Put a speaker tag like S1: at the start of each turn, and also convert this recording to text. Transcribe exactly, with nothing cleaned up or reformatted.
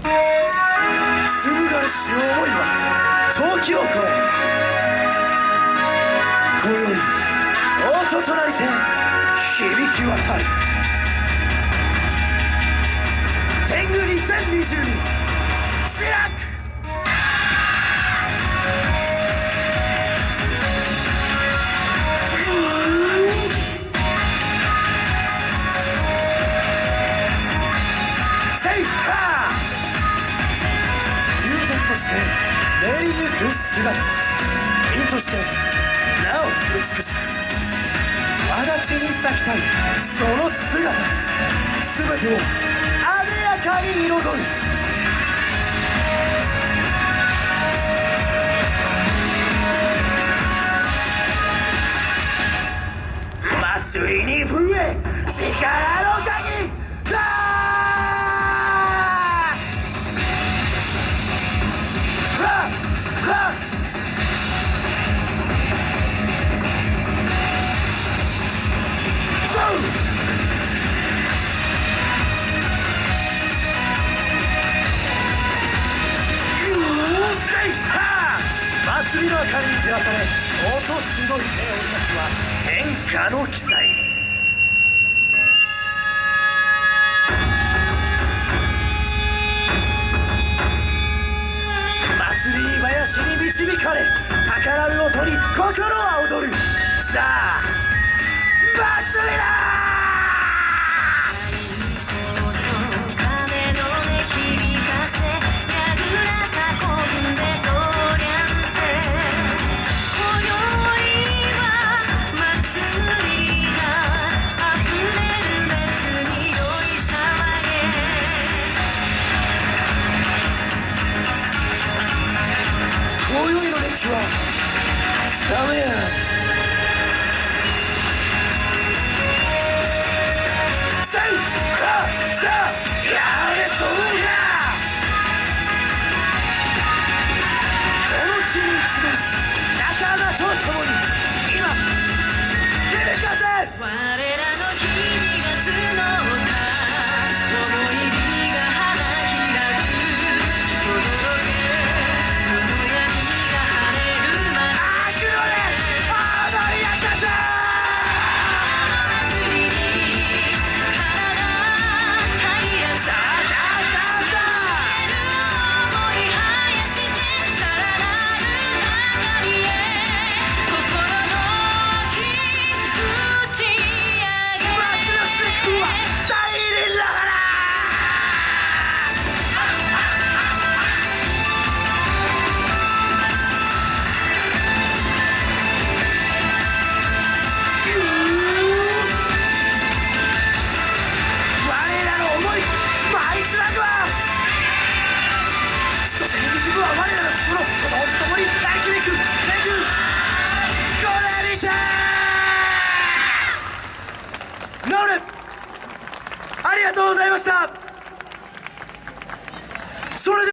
S1: 紡がれし思いは時を超え、今宵音となりて響き渡る。天狗にせんにじゅうにスラックとして練りゆく姿、凛としてなお美しく轍に咲きたいその姿、全てをあでやかに彩る。祭りに震え力の限りだー祭りの明かりに照らされ音集い手を織り出すは天下の奇祭。祭り林に導かれ宝らう音に心は踊る。さあ祭りだ今宵の熱気はダメや。さあさあやれそうや。この地に集うし仲間と共に今響かせ。我らの日々が募った思い火が花開く。ありがとうございました。それで